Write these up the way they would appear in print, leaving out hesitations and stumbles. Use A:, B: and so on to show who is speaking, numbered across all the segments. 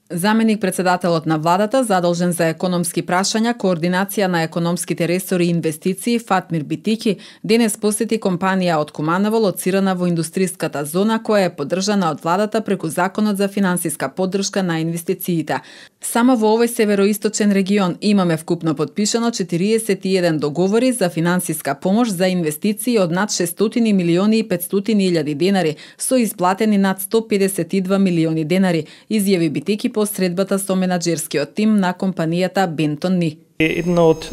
A: Заменик председателот на владата задолжен за економски прашања, координација на економските ресори и инвестиции Фатмир Битики денес посети компанија од Куманово лоцирана во индустријската зона која е поддржана од владата преку Законот за финансиска поддршка на инвестициите. Само во овој североисточен регион имаме вкупно подпишано 41 договори за финансиска помош за инвестиции од над 600 милиони и 500 илјади денари, со исплатени над 152 милиони денари, изјави Битики по средбата со менаџерскиот тим на компанијата Бентон Ни.
B: Една од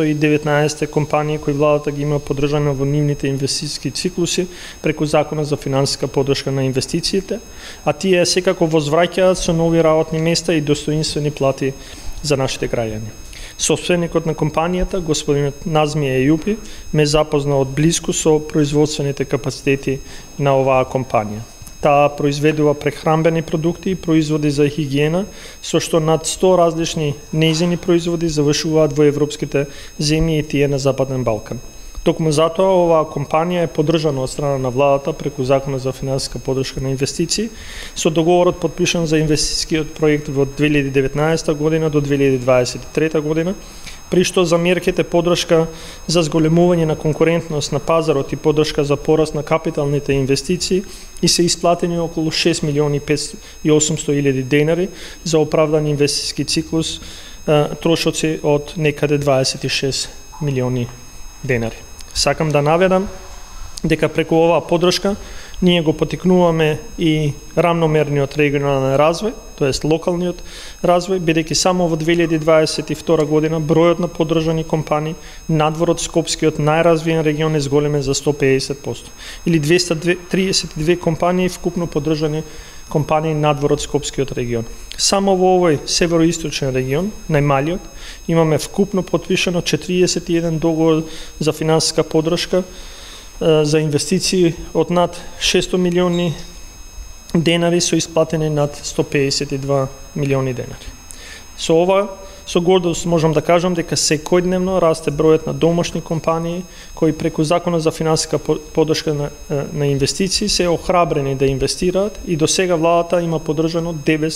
B: 919 компании кои владата ги има поддржана во нивните инвестициски циклуси преку Законот за финансиска поддршка на инвестициите, а тие секако возвраќаат со нови работни места и достоинствени плати за нашите граѓани. Собственикот на компанијата, господинот Назми Ејупи, ме запозна од блиску со производствените капацитети на оваа компанија. Таа произведува прехранбени продукти и производи за хигиена, со што над 100 различни нејзини производи завршуваат во европските земји и тие на Западен Балкан. Токму затоа оваа компанија е поддржана од страна на владата преку Законот за финансиска поддршка на инвестиции, со договорот подпишан за инвестицијскиот проект во 2019 година до 2023 година, при што за мерките поддршка за зголемување на конкурентност на пазарот и поддршка за пораст на капиталните инвестиции и се исплатени околу 6 милиони 800 илјади денари за оправдан инвестицијски циклус, трошоци од некаде 26 милиони денари. Сакам да наведам дека преку оваа поддршка ние го потикнуваме и рамномерниот регионален развој, тоест локалниот развој, бидејќи само во 2022 година бројот на поддржани компании надвор од Скопскиот најразвиен регион е зголемен за 150%, или 232 компании вкупно поддржани компании надвор од Скопскиот регион. Само во овој североисточен регион, најмалиот, имаме вкупно подпишано 41 договор за финансиска поддршка за инвестиции од над 600 милиони денари со исплатени над 152 милиони денари. Со ова, со гордост можам да кажам дека секојдневно расте бројот на домашни компании кои преку Законот за финансиска поддршка на инвестиции се охрабрени да инвестираат и до сега владата има поддржано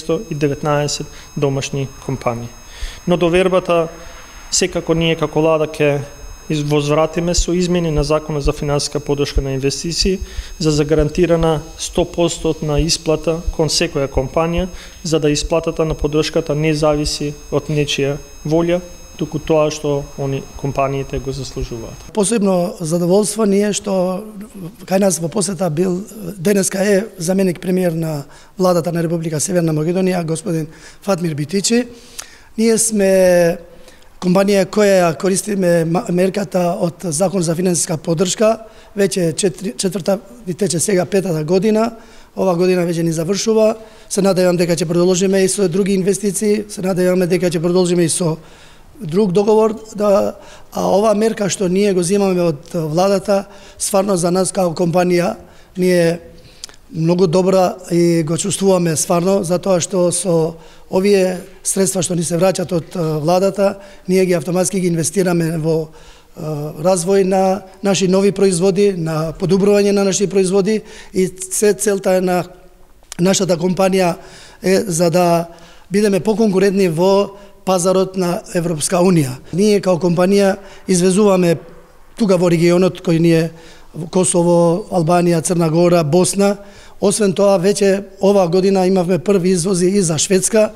B: 919 домашни компании. Но довербата секако ние како влада ќе возвратиме со измени на Законот за финансиска поддршка на инвестиции за загарантирана 100% на исплата кон секоја компанија, за да исплатата на поддршката не зависи од нечија волја, туку тоа што они компаниите го заслужуваат.
C: Посебно задоволство ни е што кај нас во посета бил денеска е заменик премиер на владата на Република Северна Македонија, господин Фатмир Битичи. Ние сме компанија која користиме мерката од Закон за финансиска поддршка, веќе четврта и тече сега петата година, ова година веќе ни завршува. Се надевам дека ќе продолжиме и со други инвестиции, се надеваме дека ќе продолжиме и со друг договор, а ова мерка што ние го земаме од владата, стварно за нас како компанија ние многу добра и го чувствуваме стварно, затоа што со овие средства што ни се враќаат од владата, ние ги автоматски ги инвестираме во развој на наши нови производи, на подобрување на наши производи и целта е на нашата компанија е за да бидеме поконкурентни во пазарот на Европска Унија. Ние како компанија извезуваме тука во регионот кој ни е Косово, Албанија, Црна Гора, Босна. Освен тоа, веќе оваа година имавме први извози и за Шведска,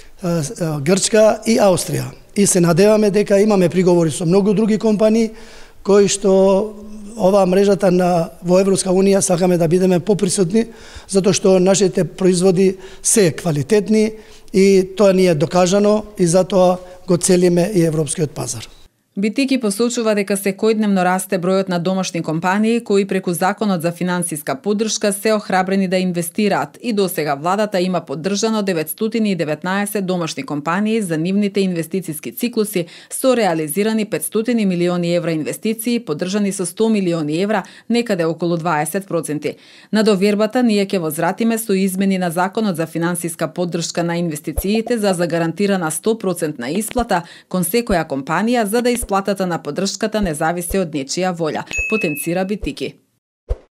C: Грчка и Австрија. И се надеваме дека имаме приговори со многу други компании кои што оваа мрежата во Европска Унија сакаме да бидеме поприсутни, затоа што нашите производи се квалитетни и тоа ни е докажано и затоа го целиме и европскиот пазар.
A: Битики посочува дека секојдневно расте бројот на домашни компании кои преку Законот за финансиска поддршка се охрабрени да инвестираат и досега владата има поддржано 919 домашни компании за нивните инвестициски циклуси со реализирани 500 милиони евра инвестиции, поддржани со 100 милиони евра, некаде околу 20%. На довербата ние ќе возвратиме со измени на Законот за финансиска поддршка на инвестициите за загарантирана 100% на исплата кон секоја компанија за да исплатата на поддршката не зависи од нечија волја, потенцира Битики.